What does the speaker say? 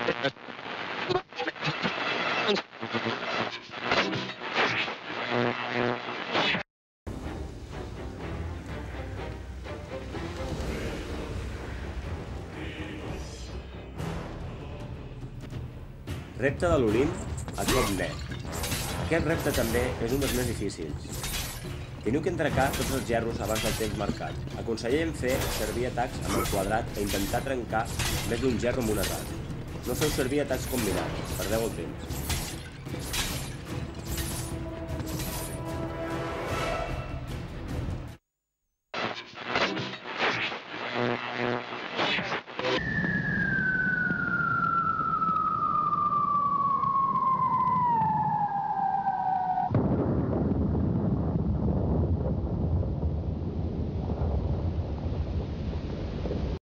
Repte de l'Olimp a cop net. Aquest repte també és un dels més difícils. Teniu que entrecar tots els gerros abans del temps marcat. Aconsellem fer servir atacs amb el quadrat e intentar trencar més d'un gerro amb un atac. No feu servir atacs combinats, perdeu el temps.